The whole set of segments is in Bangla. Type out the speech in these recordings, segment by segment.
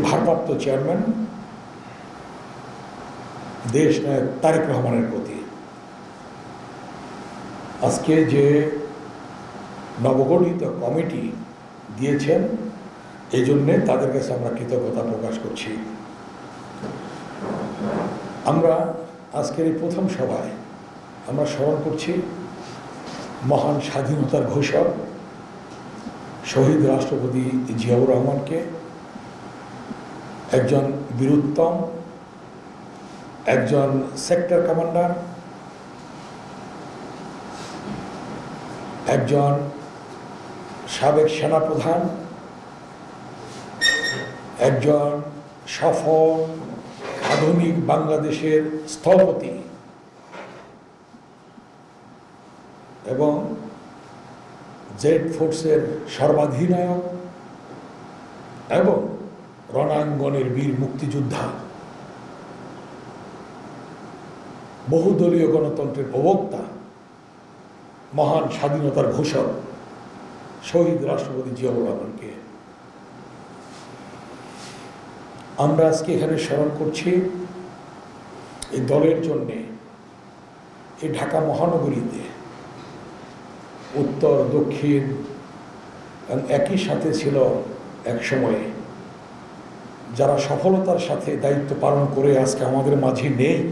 ভারপ্রাপ্ত চেয়ারম্যান দেশ নায়ক তারেক রহমানের প্রতি আজকে যে নবগঠিত কমিটি দিয়েছেন এই জন্যে তাদের কাছে আমরা কৃতজ্ঞতা প্রকাশ করছি। আমরা আজকের এই প্রথম সভায় আমরা স্মরণ করছি মহান স্বাধীনতার ঘোষক শহীদ রাষ্ট্রপতি জিয়াউর রহমানকে, একজন বীরুত্তম, একজন সেক্টর কমান্ডার, একজন সাবেক সেনাপ্রধান, একজন সফল আধুনিক বাংলাদেশের স্থপতি এবং জেড ফোর্সের সর্বাধিনায়ক এবং রণাঙ্গনের বীর মুক্তিযোদ্ধা, বহুদলীয় গণতন্ত্রের প্রবক্তা, মহান স্বাধীনতার ঘোষক শহীদ রাষ্ট্রপতি জিয়াউর রহমানকে আমরা আজকে এখানে স্মরণ করছি। এই দলের জন্যে এই ঢাকা মহানগরীতে উত্তর দক্ষিণ এবং একই সাথে ছিল এক সময়ে যারা সফলতার সাথে দায়িত্ব পালন করে আজকে আমাদের মাঝে নেই,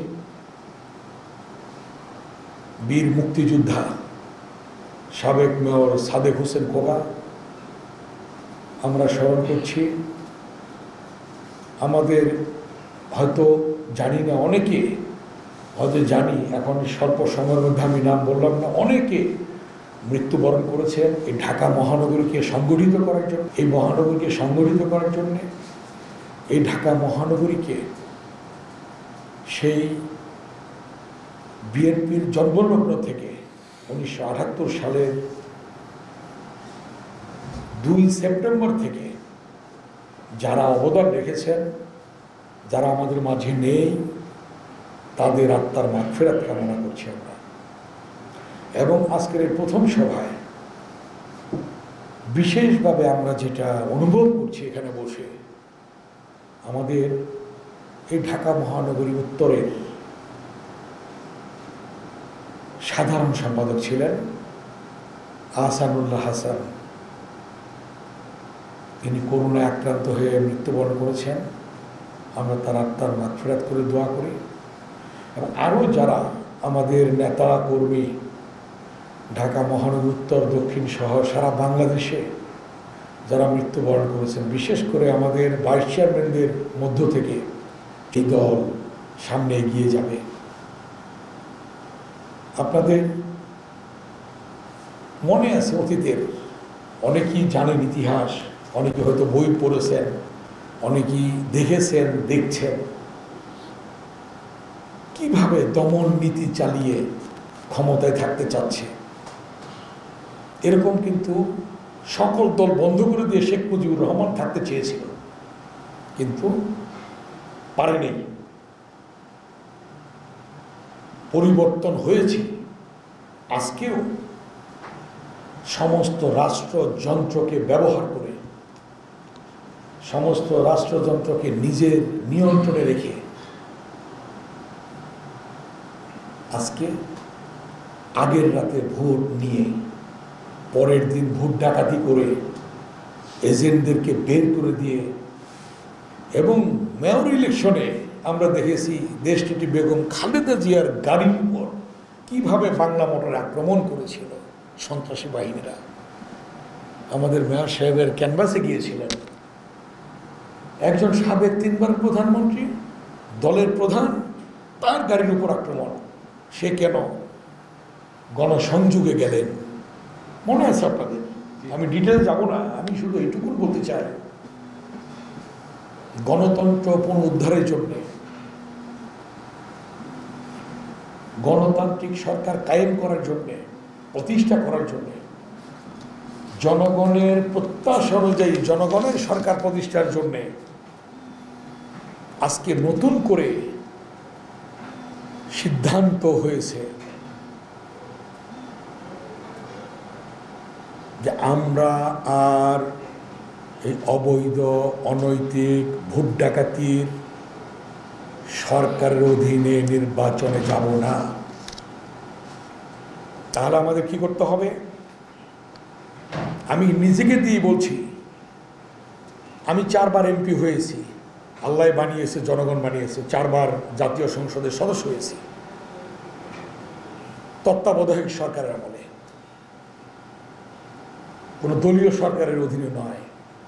বীর মুক্তিযোদ্ধা সাবেক মেয়র সাদেক হোসেন কোকা আমরা স্মরণ করছি। আমাদের হয়তো জানি না, অনেকে হয়তো জানি, এখন স্বল্প সময়ের মধ্যে আমি নাম বললাম না, অনেকে মৃত্যুবরণ করেছেন এই ঢাকা মহানগরীকে সংগঠিত করার জন্য, এই মহানগরীকে সংগঠিত করার জন্যে, এই ঢাকা মহানগরীকে সেই বিএনপির জন্মলগ্ন থেকে 1978 সালের 2 সেপ্টেম্বর থেকে যারা অবদান রেখেছেন, যারা আমাদের মাঝে নেই, তাদের আত্মার মাগফিরাত কামনা করছি আমরা। এবং আজকের এই প্রথম সভায় বিশেষভাবে আমরা যেটা অনুভব করছি এখানে বসে, আমাদের এই ঢাকা মহানগরী উত্তরের সাধারণ সম্পাদক ছিলেন আহসানুল্লাহ হাসান, তিনি করোনায় আক্রান্ত হয়ে মৃত্যুবরণ করেছেন। আমরা তার আত্মার মাগফিরাত করে দোয়া করি। এবং আরও যারা আমাদের নেতা কর্মী ঢাকা মহানগর উত্তর দক্ষিণ সহ সারা বাংলাদেশে যারা মৃত্যুবরণ করেছেন, বিশেষ করে আমাদের ভাইস চেয়ারম্যানদের মধ্য থেকে এই দল সামনে এগিয়ে যাবে। আপনাদের মনে আছে অতীতের, অনেকেই জানেন ইতিহাস, অনেকে হয়তো বই পড়েছেন, অনেকেই দেখেছেন, দেখছেন কিভাবে দমন নীতি চালিয়ে ক্ষমতায় থাকতে চাচ্ছে। এরকম কিন্তু সকল দল বন্ধ করে দিয়ে শেখ মুজিবুর রহমান থাকতে চেয়েছিল, কিন্তু পারেনি। পরিবর্তন হয়েছে। আজকেও সমস্ত রাষ্ট্রযন্ত্রকে ব্যবহার করে, সমস্ত রাষ্ট্রযন্ত্রকে নিজের নিয়ন্ত্রণে রেখে আজকে আগের রাতে ভোট নিয়ে পরের দিন ভোট ডাকাতি করে এজেন্টদেরকে বের করে দিয়ে, এবং মেয়র ইলেকশনে আমরা দেখেছি দেশটিটি বেগম খালেদা জিয়ার গাড়ির উপর কিভাবে বাংলা মোটরে আক্রমণ করেছিল সন্ত্রাসী বাহিনীরা। আমাদের মেয়র সাহেবের ক্যানভাসে গিয়েছিলেন একজন সাবেক 3 বার প্রধানমন্ত্রী, দলের প্রধান, তার গাড়ির উপর আক্রমণ। সে কেন গণসংযোগে গেলেন মনে আছে আপনাদের? আমি ডিটেলস যাব না, আমি শুধু এইটুকুন বলতে চাই, গণতন্ত্র পুনরুদ্ধারের জন্য, গণতান্ত্রিক সরকার কায়েম করার জন্য, প্রতিষ্ঠা করার জন্য, জনগণের প্রত্যাশা অনুযায়ী জনগণের সরকার প্রতিষ্ঠার জন্য আজকে নতুন করে সিদ্ধান্ত হয়েছে যে আমরা আর এই অবৈধ অনৈতিক ভোট ডাকাতির সরকারের অধীনে নির্বাচনে যাব না। তাহলে আমাদের কি করতে হবে? আমি নিজেকে দিয়ে বলছি, আমি 4 বার এমপি হয়েছি, আল্লাহ বানিয়েছে, জনগণ বানিয়েছে, 4 বার জাতীয় সংসদের সদস্য হয়েছি তত্ত্বাবধায়ক সরকারের আমলে, কোনো দলীয় সরকারের অধীনে নয়।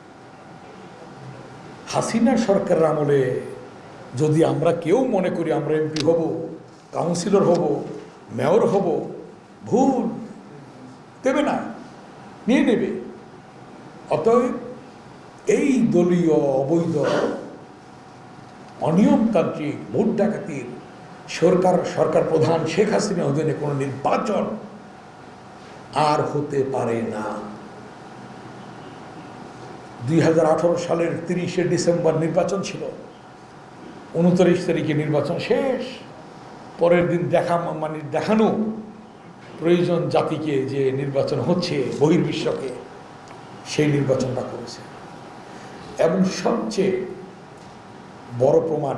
হাসিনা সরকারের আমলে যদি আমরা কেউ মনে করি আমরা এমপি হব, কাউন্সিলর হব, মেয়র হব, ভুল। দেবে না, নিয়ে নেবে। অতএব এই দলীয় অবৈধ অনিয়মতান্ত্রিক ভোট ডাকাতির সরকার প্রধান শেখ হাসিনা অধীনে কোনো নির্বাচন আর হতে পারে না। 2018 সালের 30শে ডিসেম্বর নির্বাচন ছিল, 29 তারিখে নির্বাচন শেষ। পরের দিন দেখানো প্রয়োজন জাতিকে যে নির্বাচন হচ্ছে বহির্বিশ্বকে, সেই নির্বাচনটা করেছে। এবং সবচেয়ে বড় প্রমাণ,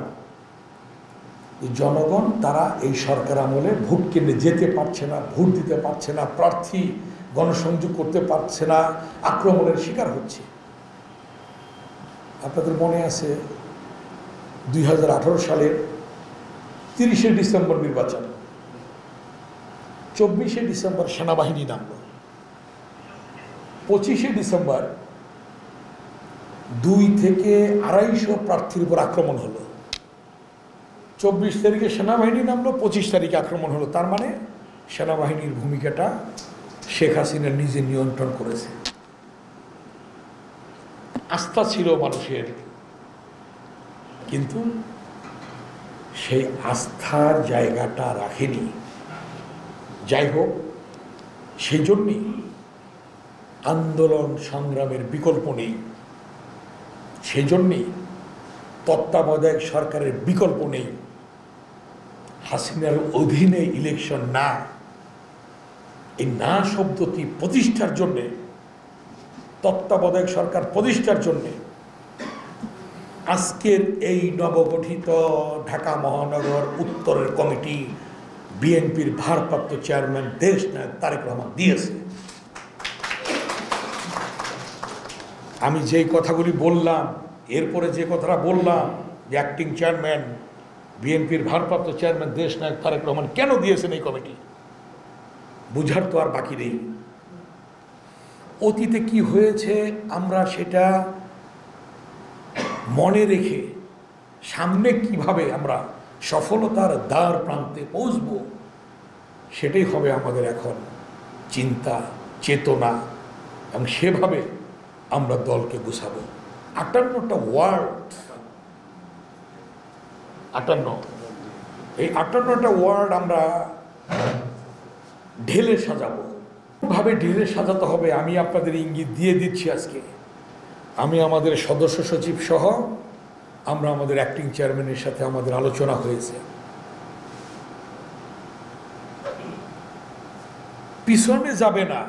জনগণ তারা এই সরকার আমলে ভোট কেন্দ্রে যেতে পারছে না, ভোট দিতে পারছে না, প্রার্থী গণসংযোগ করতে পারছে না, আক্রমণের শিকার হচ্ছে। আপনাদের মনে আছে 2018 সালের 30শে ডিসেম্বর নির্বাচন, 24শে ডিসেম্বর সেনাবাহিনী নামল, 25শে ডিসেম্বর 2 থেকে 250 প্রার্থীর উপর আক্রমণ হলো। 24 তারিখে সেনাবাহিনী নামলো, 25 তারিখে আক্রমণ হলো। তার মানে সেনাবাহিনীর ভূমিকাটা শেখ হাসিনা নিজে নিয়ন্ত্রণ করেছে। আস্থা ছিল মানুষের, কিন্তু সেই আস্থার জায়গাটা রাখেনি। যাই হোক, সেই জন্যই আন্দোলন সংগ্রামের বিকল্প নেই, সেই জন্যই তত্ত্বাবধায়ক সরকারের বিকল্প নেই। হাসিনার অধীনে ইলেকশন না, এই না শব্দটি প্রতিষ্ঠার জন্যে, তত্ত্বাবধায়ক সরকার প্রতিষ্ঠার জন্যে আজকের এই নবগঠিত ঢাকা মহানগর উত্তরের কমিটি বিএনপির ভারপ্রাপ্ত চেয়ারম্যান দেশনায়ক তারেক রহমান দিয়েছে। আমি যেই কথাগুলি বললাম, এরপরে যে কথাটা বললাম যে অ্যাক্টিং চেয়ারম্যান বিএনপির ভারপ্রাপ্ত চেয়ারম্যান দেশনায়ক তারেক রহমান কেন দিয়েছেন এই কমিটি, বুঝার তো আর বাকি নেই। অতীতে কি হয়েছে আমরা সেটা মনে রেখে সামনে কিভাবে আমরা সফলতার দ্বার প্রান্তে পৌঁছব, সেটাই হবে আমাদের এখন চিন্তা, চেতনা, এবং সেভাবে আমরা দলকে গুছাবো। 58টা ওয়ার্ড, 58, এই 58টা ওয়ার্ড আমরা ঢেলে সাজাবো। ভাবে ঢেলে সাজাতে হবে আমি আপনাদের ইঙ্গিত দিয়ে দিচ্ছি। আজকে আমি আমাদের সদস্য সচিব সহ আমরা আমাদের অ্যাক্টিং চেয়ারম্যানের সাথে আমাদের আলোচনা হয়েছে। পিছনে যাবে না,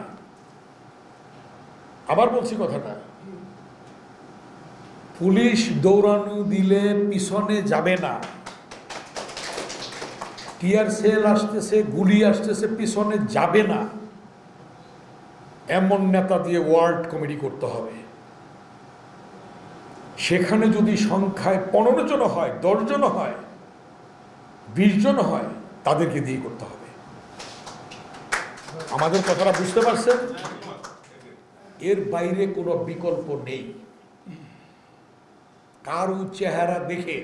আবার বলছি কথাটা, পুলিশ দৌড়ানো দিলে পিছনে যাবে না। টিয়ার সেল আসতেছে, গুলি আসতেছে, পিছনে যাবে না। এমন নেতা দিয়ে ওয়ার্ড কমিটি করতে হবে। সেখানে যদি সংখ্যায় 15 জন হয়, 10 জন হয়, 20 জন হয়, তাদেরকে দিয়ে করতে হবে। আমাদের কথাটা বুঝতে পারছেন? এর বাইরে কোনো বিকল্প নেই। কারো চেহারা দেখে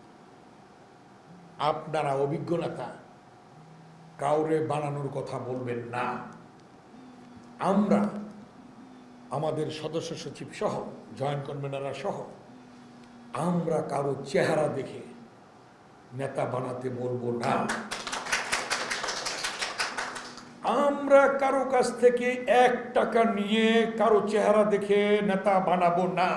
আপনারা অভিজ্ঞ নেতা কাউরে বানানোর কথা বলবেন না। আমরা আমাদের সদস্য সচিব সহ, জয়েন্ট কনভেনাররা সহ, আমরা কারো চেহারা দেখে নেতা বানাতে বলবো না। আমরা কারো কাছ থেকে 1 টাকা নিয়ে কারো চেহারা দেখে নেতা বানাবো না।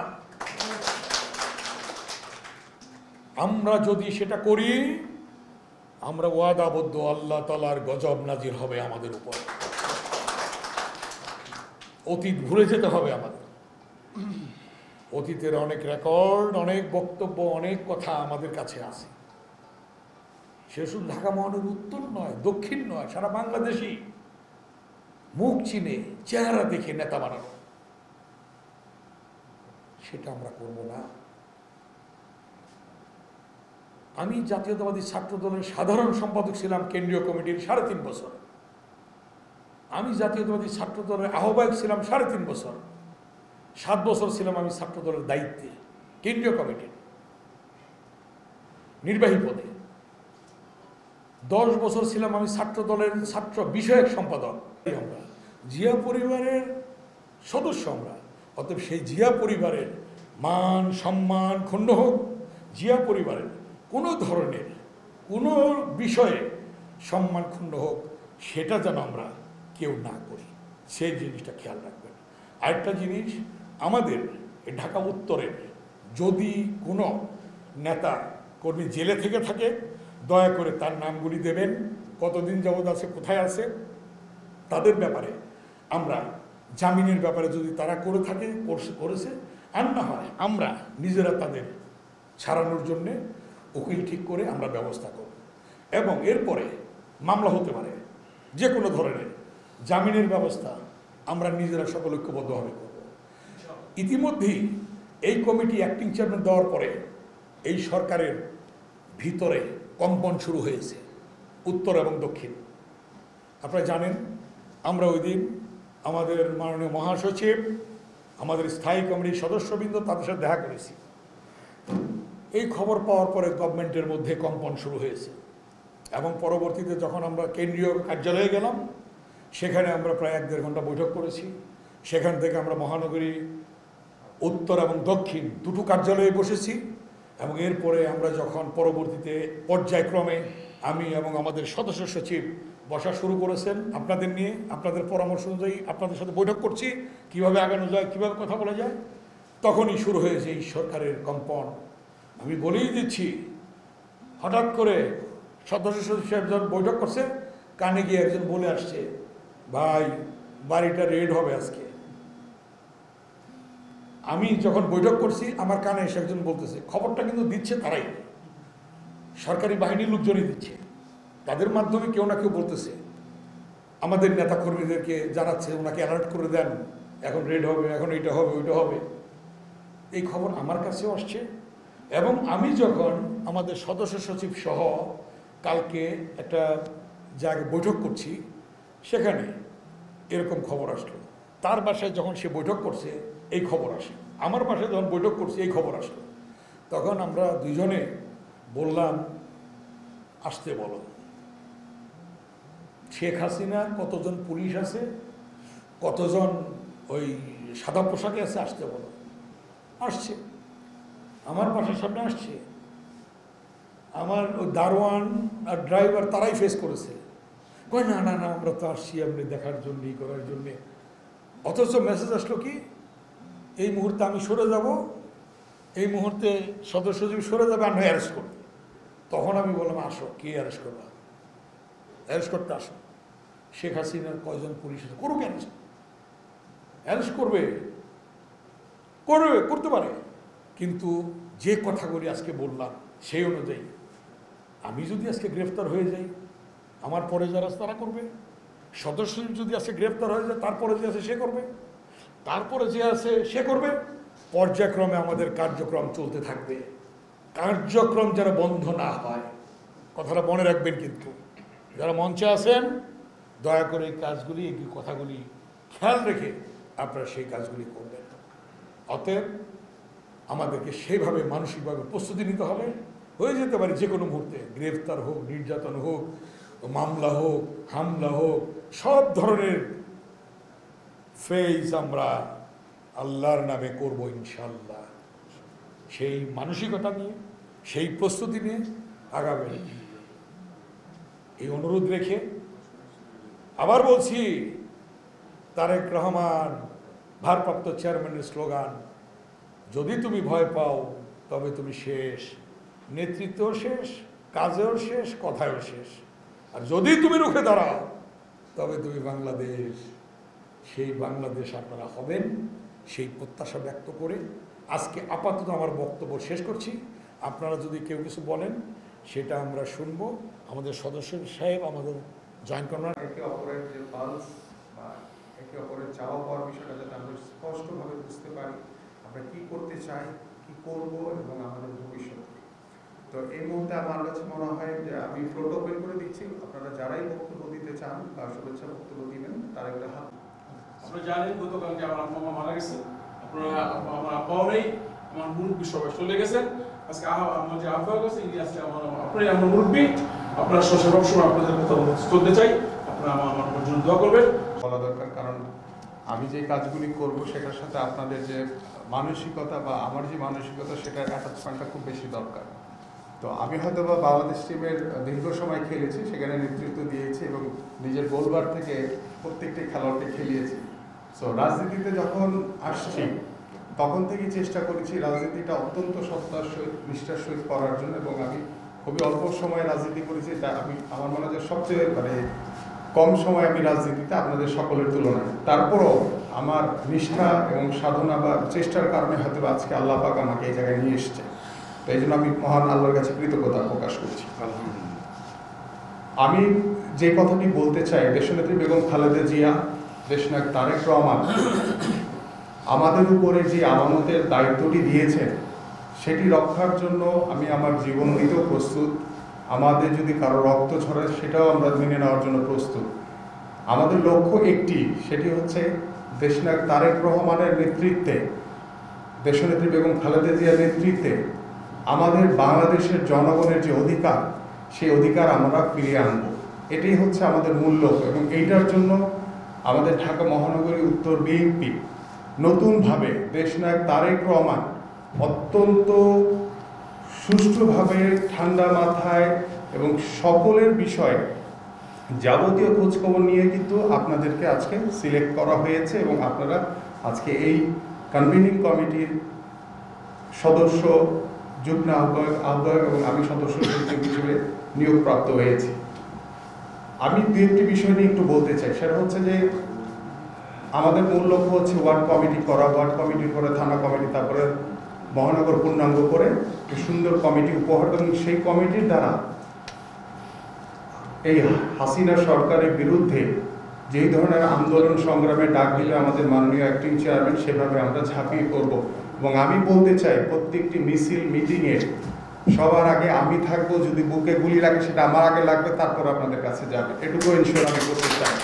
আমরা যদি সেটা করি, আমরা ওয়াদাবদ্ধ, আল্লাহ তাআলার গজব নাজির হবে আমাদের উপর। অতীত ভুলে যেতে হবে আমাদের। অতীতের অনেক রেকর্ড, অনেক বক্তব্য, অনেক কথা আমাদের কাছে আছে। সে শুধু ঢাকা মহানগর উত্তর নয়, দক্ষিণ নয়, সারা বাংলাদেশি মুখ চিনে চেহারা দেখে নেতা বানানো, সেটা আমরা করব না। আমি জাতীয়তাবাদী ছাত্র দলের সাধারণ সম্পাদক ছিলাম কেন্দ্রীয় কমিটির 3.5 বছর। আমি জাতীয়তাবাদী ছাত্র দলের আহ্বায়ক ছিলাম 3.5 বছর। 7 বছর ছিলাম আমি ছাত্র দলের দায়িত্বে কেন্দ্রীয় কমিটির নির্বাহী পদে। 10 বছর ছিলাম আমি ছাত্র দলের ছাত্র বিষয়ক সম্পাদক। আমরা জিয়া পরিবারের সদস্য আমরা, অতএব সেই জিয়া পরিবারের মান সম্মান ক্ষুণ্ণ হোক, জিয়া পরিবারের কোনো ধরনের কোনো বিষয়ে সম্মান ক্ষুণ্ণ হোক, সেটা যেন আমরা কেউ না করি, সেই জিনিসটা খেয়াল রাখবেন। আরেকটা জিনিস, আমাদের ঢাকা উত্তরের যদি কোনো নেতা কর্মী জেলে থেকে থাকে, দয়া করে তার নামগুলি দেবেন, কতদিন যাবৎ আছে, কোথায় আছে, তাদের ব্যাপারে আমরা জামিনের ব্যাপারে যদি তারা করে থাকে, করেছে, আর না হয় আমরা নিজেরা তাদের ছাড়ানোর জন্যে উকিল ঠিক করে আমরা ব্যবস্থা করব। এবং এরপরে মামলা হতে পারে যে কোনো ধরনের, জামিনের ব্যবস্থা আমরা নিজেরা সকল ঐক্যবদ্ধভাবে করব। ইতিমধ্যেই এই কমিটি অ্যাক্টিং চেয়ারম্যান দেওয়ার পরে এই সরকারের ভিতরে কম্পন শুরু হয়েছে, উত্তর এবং দক্ষিণ। আপনারা জানেন, আমরা ওই দিন আমাদের মাননীয় মহাসচিব, আমাদের স্থায়ী কমিটির সদস্যবৃন্দ, তাদের সাথে দেখা করেছি। এই খবর পাওয়ার পরে গভর্নমেন্টের মধ্যে কম্পন শুরু হয়েছে এবং পরবর্তীতে যখন আমরা কেন্দ্রীয় কার্যালয়ে গেলাম, সেখানে আমরা প্রায় 1-1.5 ঘন্টা বৈঠক করেছি। সেখান থেকে আমরা মহানগরী উত্তর এবং দক্ষিণ দুটো কার্যালয়ে বসেছি এবং এরপরে আমরা যখন পরবর্তীতে পর্যায়ক্রমে আমি এবং আমাদের সদস্য সচিব বসা শুরু করেছেন আপনাদের নিয়ে, আপনাদের পরামর্শ অনুযায়ী আপনাদের সাথে বৈঠক করছি, কিভাবে আগানো যায়, কিভাবে কথা বলা যায়, তখনই শুরু হয়েছে এই সরকারের কম্পন। আমি বলেই দিচ্ছি, হঠাৎ করে সদস্য সচিব সাহেব যখন বৈঠক করছে, কানে গিয়ে একজন বলে আসছে, ভাই বাড়িটা রেড হবে আজকে। আমি যখন বৈঠক করছি, আমার কানে এসে একজন বলতেছে, খবরটা কিন্তু দিচ্ছে তারাই, সরকারি বাহিনীর লোকজনই দিচ্ছে, তাদের মাধ্যমে কেউ না কেউ বলতেছে, আমাদের নেতা কর্মীদেরকে জানাচ্ছে, ওনাকে অ্যালার্ট করে দেন, এখন রেড হবে, এখন এইটা হবে, ওইটা হবে। এই খবর আমার কাছেও আসছে। এবং আমি যখন আমাদের সদস্য সচিব সহ কালকে একটা জায়গায় বৈঠক করছি, সেখানে এরকম খবর আসলো। তার বাসায় যখন সে বৈঠক করছে, এই খবর আসে। আমার বাসায় যখন বৈঠক করছি, এই খবর আসলো। তখন আমরা দুইজনে বললাম, আসতে বলো। শেখ হাসিনা কতজন পুলিশ আছে, কতজন ওই সাদা পোশাকে আছে, আসতে বলো। আসছে, আমার বাসার সামনে আসছে। আমার ওই দারোয়ান আর ড্রাইভার তারাই ফেস করেছে, কয় না না না, আমরা তো আসছি আপনি দেখার জন্য, করার জন্যে। অথচ মেসেজ আসলো কি, এই মুহূর্তে আমি সরে যাব, এই মুহূর্তে সদস্য সচিব সরে যাবে, আমি অ্যারেস্ট করবে। তখন আমি বললাম, আসো, কে অ্যারেস্ট করবা, অ্যারেস্ট করতে আসো। শেখ হাসিনার কয়জন পুলিশ আছে, করুক অ্যারেস্ট, অ্যারেস্ট করবে, করতে পারে। কিন্তু যে কথাগুলি আজকে বললাম, সেই অনুযায়ী আমি যদি আজকে গ্রেফতার হয়ে যাই, আমার পরে যারা তারা করবে। সদস্য যদি আজকে গ্রেফতার হয়ে যায়, তারপরে যে আছে সে করবে, তারপরে যে আছে সে করবে। পর্যায়ক্রমে আমাদের কার্যক্রম চলতে থাকবে, কার্যক্রম যেন বন্ধ না হয়, কথাটা মনে রাখবেন। কিন্তু যারা মঞ্চে আছেন, দয়া করে এই কাজগুলি, এই কথাগুলি খেয়াল রেখে আপনারা সেই কাজগুলি করবেন। অতএব আমাদেরকে সেইভাবে মানসিকভাবে প্রস্তুতি নিতে হবে। হয়ে যেতে পারে যে কোনো মুহূর্তে গ্রেফতার হোক, নির্যাতন হোক, মামলা হোক, হামলা হোক, সব ধরনের ফেজ আমরা আল্লাহর নামে করব ইনশাল্লাহ। সেই মানসিকতা নিয়ে, সেই প্রস্তুতি নিয়ে আগাবেন, এই অনুরোধ রেখে আবার বলছি, তারেক রহমান ভারপ্রাপ্ত চেয়ারম্যানের স্লোগান, যদি তুমি ভয় পাও তবে তুমি শেষ, নেতৃত্বও শেষ, কাজেও শেষ, কথায়ও শেষ। আর যদি তুমি রুখে দাঁড়াও তবে তুমি বাংলাদেশ, সেই বাংলাদেশ আপনারা হবেন, সেই প্রত্যাশা ব্যক্ত করে আজকে আপাতত আমার বক্তব্য শেষ করছি। আপনারা যদি কেউ কিছু বলেন সেটা আমরা শুনব। আমাদের সদস্য সাহেব আমাদের জয়েন করার একে অপরের যে পালস বা একে অপরের চাওয়া পাওয়ার বিষয়টা যাতে আমরা স্পষ্টভাবে বুঝতে পারি, আমরা কি করতে চাই, কি করব এবং আমাদের ভবিষ্যৎ। তো এই মুহূর্তে আমার কাছে মনে হয় যে আমি ফ্লোট ওপেন করে দিচ্ছি, আপনারা যারাই বক্তব্য দিতে চান বা শুভেচ্ছা বক্তব্য দিবেন তারা একটা হাত। আপনারা জানেন গতকালকে আমার আম্মা মারা গেছে, আপনারা আমার আব্বাও নেই, আমার মুরব্বী সবাই চলে গেছেন। আজকে আমার যে আব্বা গেছে ইনি আজকে আপনারাই আমার মুরব্বী, আপনারা সবসময় আপনাদের কথা চলতে চাই, আপনারা আমার জন্য দোয়া করবেন। বলা দরকার, কারণ আমি যে কাজগুলি করব সেটার সাথে আপনাদের যে মানসিকতা বা আমার যে মানসিকতা সেটার অ্যাটাচমেন্টটা খুব বেশি দরকার। তো আমি হয়তো বা বাংলাদেশ টিমের দীর্ঘ সময় খেলেছি, সেখানে নেতৃত্ব দিয়েছি এবং নিজের গোলবার থেকে প্রত্যেকটি খেলোয়াড়কে খেলিয়েছি। সো রাজনীতিতে যখন আসছি তখন থেকেই চেষ্টা করেছি রাজনীতিটা অত্যন্ত সত্তার সহিত নিষ্ঠার সহিত করার জন্য, এবং আমি খুবই অল্প সময়ে রাজনীতি করেছি। এটা আমার মনে হয় সবচেয়ে কম সময় আমি রাজনীতিতে আপনাদের সকলের তুলনায়। তারপরও আমার নিষ্ঠা এবং সাধনা বা চেষ্টার কারণে হয়তো আজকে আল্লাহ পাক আমাকে এই জায়গায় নিয়ে এসছে। তো এই জন্য আমি মহান আল্লাহর কাছে কৃতজ্ঞতা প্রকাশ করছি। আমি যে কথাটি বলতে চাই, দেশনেত্রী বেগম খালেদা জিয়া, দেশনায়ক তারেক রহমান আমাদের উপরে যে আমানতের দায়িত্বটি দিয়েছেন সেটি রক্ষার জন্য আমি আমার জীবন দিতেও প্রস্তুত। আমাদের যদি কারো রক্ত ঝরে সেটাও আমরা মেনে নেওয়ার জন্য প্রস্তুত। আমাদের লক্ষ্য একটি, সেটি হচ্ছে দেশনায়ক তারেক রহমানের নেতৃত্বে, দেশনেত্রী বেগম খালেদা জিয়ার নেতৃত্বে আমাদের বাংলাদেশের জনগণের যে অধিকার, সেই অধিকার আমরা ফিরিয়ে আনব। এটাই হচ্ছে আমাদের মূল লক্ষ্য, এবং এইটার জন্য আমাদের ঢাকা মহানগরী উত্তর বিএনপি নতুনভাবে দেশনায়ক তারেক রহমান অত্যন্ত সুষ্ঠুভাবে ঠান্ডা মাথায় এবং সকলের বিষয়ে যাবতীয় খোঁজখবর নিয়ে কিন্তু আপনাদেরকে আজকে সিলেক্ট করা হয়েছে, এবং আপনারা আজকে এই কনভিনিং কমিটির সদস্য, যুগ্ম আহ্বায়ক এবং আমি সদস্য হিসেবে নিয়োগপ্রাপ্ত হয়েছি। আমি দু একটি বিষয় নিয়ে একটু বলতে চাই। সেটা হচ্ছে যে আমাদের মূল লক্ষ্য হচ্ছে ওয়ার্ড কমিটি করা, ওয়ার্ড কমিটির পরে থানা কমিটি, তারপরে মহানগর পূর্ণাঙ্গ করে একটি সুন্দর কমিটি উপহার, এবং সেই কমিটির দ্বারা এই হাসিনা সরকারের বিরুদ্ধে যেই ধরনের আন্দোলন সংগ্রামে ডাক দিলে আমাদের মাননীয় অ্যাক্টিং চেয়ারম্যান, সেভাবে আমরা ঝাঁপিয়ে পড়ব। এবং আমি বলতে চাই, প্রত্যেকটি মিছিল মিটিংয়ে সবার আগে আমি থাকবো। যদি বুকে গুলি লাগে সেটা আমার আগে লাগবে, তারপর আপনাদের কাছে যাবে। এটুকু ইনশিওর আমি করতে চাই।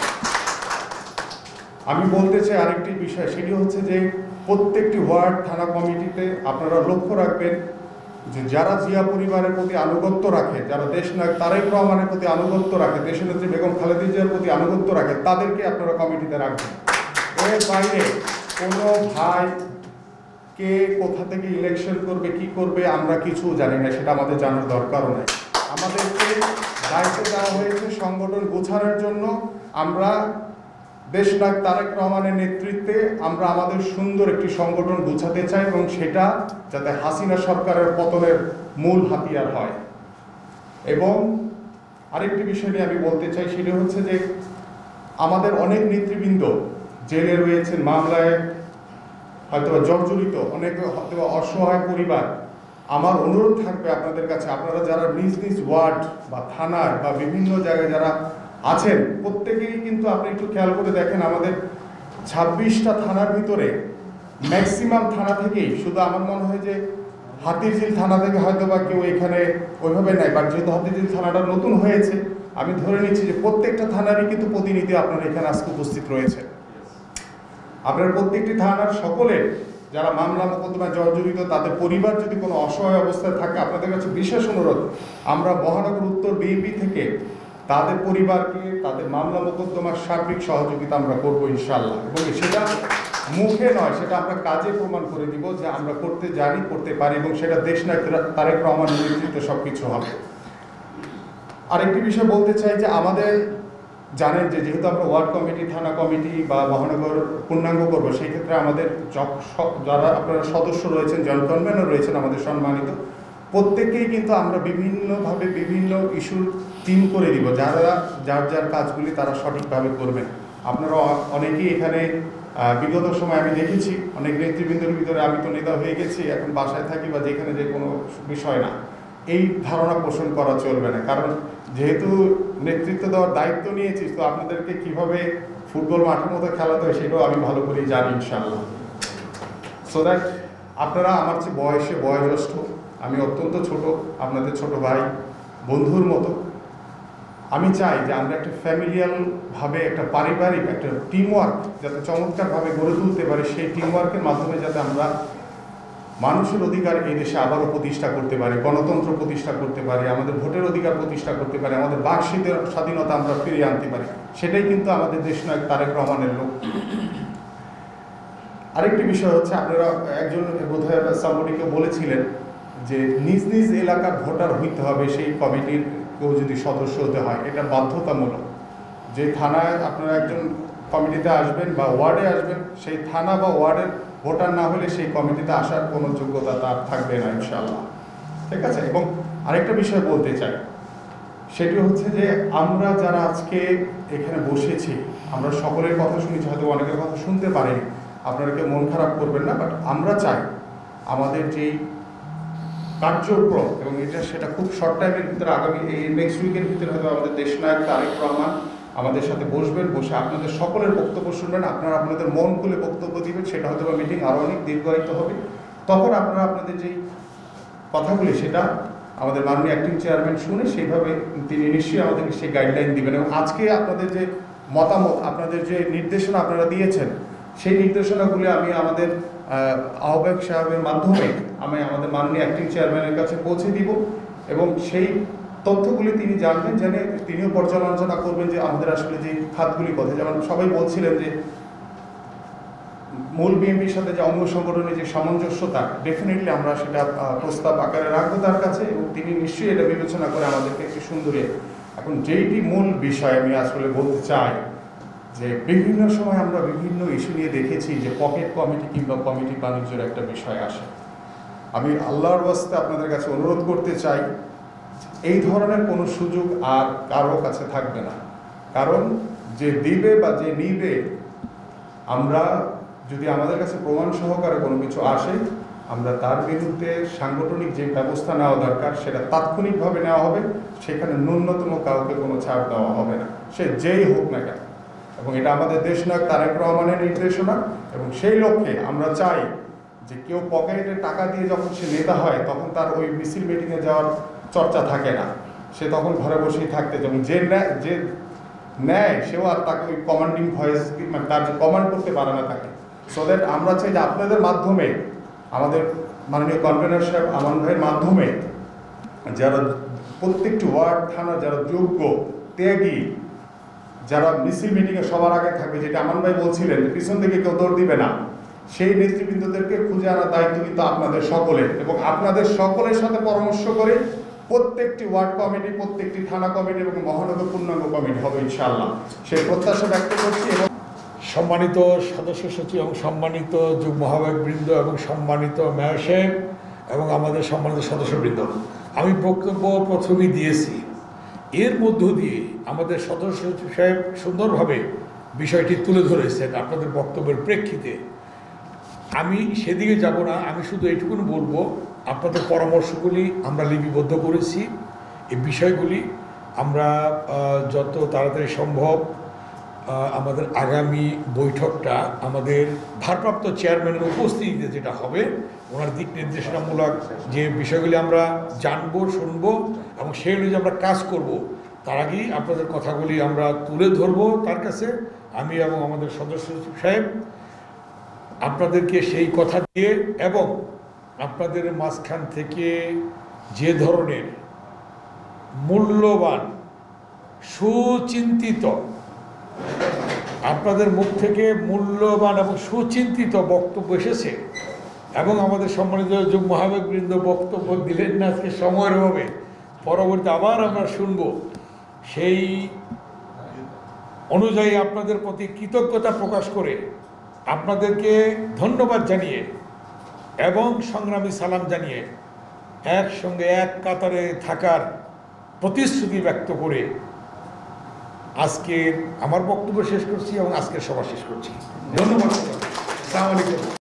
আমি বলতে চাই আরেকটি বিষয়, সেটি হচ্ছে যে প্রত্যেকটি ওয়ার্ড থানা কমিটিতে আপনারা লক্ষ্য রাখবেন যে যারা জিয়া পরিবারের প্রতি আনুগত্য রাখে, যারা দেশনায়ক তারেক রহমানের প্রতি আনুগত্য রাখে, দেশনেত্রী বেগম খালেদা জিয়ার প্রতি আনুগত্য রাখে, তাদেরকে আপনারা কমিটিতে রাখবেন। এর বাইরে কোনো ভাই কে কোথা থেকে ইলেকশন করবে, কি করবে, আমরা কিছু জানি না, সেটা আমাদের জানার দরকারও নেই। আমাদেরকে দায়িত্ব দেওয়া হয়েছে সংগঠন গোছানোর জন্য। আমরা দেশনায়ক তারেক রহমানের নেতৃত্বে আমরা আমাদের সুন্দর একটি সংগঠন গোছাতে চাই, এবং সেটা যাতে হাসিনা সরকারের পতনের মূল হাতিয়ার হয়। এবং আরেকটি বিষয় নিয়ে আমি বলতে চাই, সেটা হচ্ছে যে আমাদের অনেক নেতৃবৃন্দ জেলে রয়েছেন, মামলায় হয়তো জর্জরিত, অনেকে হয়তো অসহায় পরিবার। আমার অনুরোধ থাকবে আপনাদের কাছে, আপনারা যারা নিজ নিজ ওয়ার্ড বা থানার বা বিভিন্ন জায়গায় যারা আছেন, প্রত্যেকেরই কিন্তু আপনি একটু খেয়াল করে দেখেন, আমাদের 26টা থানার ভিতরে ম্যাক্সিমাম থানা থেকেই, শুধু আমার মনে হয় যে হাতিরঝিল থানা থেকে হয়তো বা কেউ এখানে ওইভাবে নাই, বাট যেহেতু হাতিরঝিল থানাটা নতুন হয়েছে, আমি ধরে নিচ্ছি যে প্রত্যেকটা থানারই কিন্তু প্রতিনিধি আপনারা এখানে আজকে উপস্থিত রয়েছে। আপনার প্রত্যেকটি থানার সকলের যারা মামলা মোকদ্দমায় জর্জরিত, তাদের পরিবার যদি কোনো অসহায় অবস্থায় থাকে, আপনাদের কাছে বিশেষ অনুরোধ, আমরা মহানগর উত্তর বিএনপি থেকে তাদের পরিবারকে তাদের মামলা মোকদ্দমার সার্বিক সহযোগিতা আমরা করবো ইনশাল্লাহ। এবং সেটা মুখে নয়, সেটা আমরা কাজে প্রমাণ করে দিব যে আমরা করতে জানি, করতে পারি, এবং সেটা দেশনায়ক তারেক রহমানের নেতৃত্বে সব কিছু হবে। আরেকটি বিষয় বলতে চাই যে আমাদের জানেন যে যেহেতু আমরা ওয়ার্ড কমিটি, থানা কমিটি বা মহানগর পূর্ণাঙ্গ করবো, সেই ক্ষেত্রে আমাদের যারা আপনারা সদস্য রয়েছেন, জয়েন্ট কনভেনর রয়েছেন আমাদের সম্মানিত, প্রত্যেককেই কিন্তু আমরা বিভিন্নভাবে বিভিন্ন ইস্যুর টিম করে দিব, যারা যার যার কাজগুলি তারা সঠিকভাবে করবেন। আপনারা অনেকেই এখানে বিগত সময় আমি দেখেছি অনেক নেতৃবৃন্দের ভিতরে আমি তো নেতা হয়ে গেছি, এখন বাসায় থাকি বা যেখানে যে কোনো বিষয় না, এই ধারণা পোষণ করা চলবে না। কারণ যেহেতু নেতৃত্ব দেওয়ার দায়িত্ব নিয়েছি, তো আপনাদেরকে কিভাবে ফুটবল মাঠের মতো খেলাতে হয় সেটাও আমি ভালো করেই জানি ইনশাআল্লাহ। সো দ্যাট আপনারা আমার চেয়ে বয়োজ্যেষ্ঠ, আমি অত্যন্ত ছোট, আপনাদের ছোট ভাই, বন্ধুর মতো। আমি চাই যে আমরা একটা ফ্যামিলিয়ালভাবে, একটা পারিবারিক একটা টিমওয়ার্ক যাতে চমৎকারভাবে গড়ে তুলতে পারি, সেই টিমওয়ার্কের মাধ্যমে যাতে আমরা মানুষের অধিকার এই দেশে আবারও প্রতিষ্ঠা করতে পারি, গণতন্ত্র প্রতিষ্ঠা করতে পারি, আমাদের ভোটের অধিকার প্রতিষ্ঠা করতে পারি, আমাদের বাক স্বাধীনতা আমরা ফিরিয়ে আনতে পারি, সেটাই কিন্তু আমাদের দেশনায়ক তারেক রহমানের লক্ষ্য। আরেকটি বিষয় হচ্ছে, আপনারা একজন বোধহয় সাম্বনিকে বলেছিলেন যে নিজ নিজ এলাকার ভোটার হইতে হবে সেই কমিটির কেউ যদি সদস্য হতে হয়, এটা বাধ্যতামূলক। যে থানায় আপনারা একজন কমিটিতে আসবেন বা ওয়ার্ডে আসবেন, সেই থানা বা ওয়ার্ডের ভোটার না হলে সেই কমিটিতে আসার কোনো যোগ্যতা তার থাকবে না ইনশাআল্লাহ, ঠিক আছে। এবং আরেকটা বিষয় বলতে চাই, সেটি হচ্ছে যে আমরা যারা আজকে এখানে বসেছি, আমরা সকলের কথা শুনেছি, হয়তো অনেকের কথা শুনতে পারিনি, আপনারা কেউ মন খারাপ করবেন না, বাট আমরা চাই আমাদের যেই কার্যক্রম, এবং সেটা খুব শর্ট টাইমের ভিতরে, আগামী এই নেক্সট উইকের ভিতরে হয়তো আমাদের দেশনায়ক তারেক রহমান আমাদের সাথে বসবেন, বসে আপনাদের সকলের বক্তব্য শুনবেন, আপনারা আপনাদের মন খুলে বক্তব্য দিবেন, সেটা হয়তো বা মিটিং আরও অনেক দীর্ঘায়িত হবে। তখন আপনারা আপনাদের যেই কথাগুলি সেটা আমাদের মাননীয় অ্যাক্টিং চেয়ারম্যান শুনে সেইভাবে তিনি নিশ্চয়ই আমাদেরকে সেই গাইডলাইন দিবেন। এবং আজকে আপনাদের যে মতামত, আপনাদের যে নির্দেশনা আপনারা দিয়েছেন, সেই নির্দেশনাগুলি আমি আমাদের আহ্বায়ক সাহেবের মাধ্যমে আমি আমাদের মাননীয় অ্যাক্টিং চেয়ারম্যানের কাছে পৌঁছে দিব, এবং সেই তথ্যগুলি তিনি জানবেন, জেনে তিনিও পর্যালোচনা করবেন যে আমাদের আসলে যে খাতগুলি কথা, যেমন সবাই বলছিলেন যে মূল বিএনপির সাথে যে অঙ্গ সংগঠনের যে সামঞ্জস্যতা, ডেফিনেটলি আমরা সেটা প্রস্তাব আকারে রাখবো তার কাছে, এবং তিনি নিশ্চয়ই এটা বিবেচনা করে আমাদেরকে একটি সুন্দরী। এখন যেইটি মূল বিষয় আমি আসলে বলতে চাই যে বিভিন্ন সময় আমরা বিভিন্ন ইস্যু নিয়ে দেখেছি যে পকেট কমিটি কিংবা কমিটি বাণিজ্যের একটা বিষয় আসে। আমি আল্লাহর ওয়াস্তে আপনাদের কাছে অনুরোধ করতে চাই, এই ধরনের কোনো সুযোগ আর কারো কাছে থাকবে না। কারণ যে দিবে বা যে নিবে, আমরা যদি আমাদের কাছে প্রমাণ সহকারে কোনো কিছু আসে, আমরা তার বিরুদ্ধে সাংগঠনিক যে ব্যবস্থা নেওয়া দরকার সেটা তাৎক্ষণিকভাবে নেওয়া হবে, সেখানে ন্যূনতম কাউকে কোনো ছাড় দেওয়া হবে না, সে যেই হোক না কেন। এবং এটা আমাদের দেশনায়ক তারেক রহমানের নির্দেশনা, এবং সেই লক্ষ্যে আমরা চাই যে কেউ পকেটে টাকা দিয়ে যখন সে নেতা হয়, তখন তার ওই মিছিল মিটিংয়ে যাওয়ার চর্চা থাকে না, সে তখন ঘরে বসেই থাকতে, যেমন যে নেয় সেও আর তাকে ওই কমান্ডিং ভয়েস, মানে তার যে কমান্ড করতে পারে না তাকে। সো দ্যাট আমরা চাই যে আপনাদের মাধ্যমে, আমাদের মাননীয় কনভেনর সাহেব আমান ভাইয়ের মাধ্যমে, যারা প্রত্যেকটি ওয়ার্ড থানা যারা যোগ্য, ত্যাগী, যারা মিছিল মিটিংয়ে সবার আগে থাকবে, যেটা আমান ভাই বলছিলেন পিছন থেকে কেউ দৌড় দিবে না, সেই নেতৃবৃন্দদেরকে খুঁজে আনার দায়িত্ব কিন্তু আপনাদের সকলের, এবং আপনাদের সকলের সাথে পরামর্শ করে প্রত্যেকটি ওয়ার্ড কমিটি, প্রত্যেকটি থানা কমিটি এবং মহানগর পূর্ণাঙ্গ কমিটি হবে ইনশাআল্লাহ, সেই প্রত্যাশা ব্যক্ত করছি। এবং সম্মানিত সদস্য সচিব এবং সম্মানিত যুগ্ম আহ্বায়কবৃন্দ এবং সম্মানিত মেয়র সাহেব এবং আমাদের সম্মানিত সদস্যবৃন্দ, আমি বক্তব্য প্রথমেই দিয়েছি, এর মধ্য দিয়ে আমাদের সদস্য সচিব সাহেব সুন্দরভাবে বিষয়টি তুলে ধরেছেন আপনাদের বক্তব্যের প্রেক্ষিতে। আমি সেদিকে যাব না, আমি শুধু এইটুকুন বলবো, আপনাদের পরামর্শগুলি আমরা লিপিবদ্ধ করেছি, এই বিষয়গুলি আমরা যত তাড়াতাড়ি সম্ভব আমাদের আগামী বৈঠকটা আমাদের ভারপ্রাপ্ত চেয়ারম্যানের উপস্থিতিতে যেটা হবে, ওনার দিক নির্দেশনামূলক যে বিষয়গুলি আমরা জানবো, শুনবো এবং সেই অনুযায়ী আমরা কাজ করব, তার আগেই আপনাদের কথাগুলি আমরা তুলে ধরবো তার কাছে। আমি এবং আমাদের সদস্য সচিব সাহেব আপনাদেরকে সেই কথা দিয়ে, এবং আপনাদের মাঝখান থেকে যে ধরনের মূল্যবান সুচিন্তিত, আপনাদের মুখ থেকে মূল্যবান এবং সুচিন্তিত বক্তব্য এসেছে, এবং আমাদের সম্মানিত যুগ্ম আহ্বায়কবৃন্দ বক্তব্য দিলেন না আজকে সময়ের অভাবে, পরবর্তী আবার আমরা শুনব, সেই অনুযায়ী আপনাদের প্রতি কৃতজ্ঞতা প্রকাশ করে আপনাদেরকে ধন্যবাদ জানিয়ে এবং সংগ্রামী সালাম জানিয়ে একসঙ্গে এক কাতারে থাকার প্রতিশ্রুতি ব্যক্ত করে আজকে আমার বক্তব্য শেষ করছি এবং আজকের সভা শেষ করছি। ধন্যবাদ। আসসালামু আলাইকুম।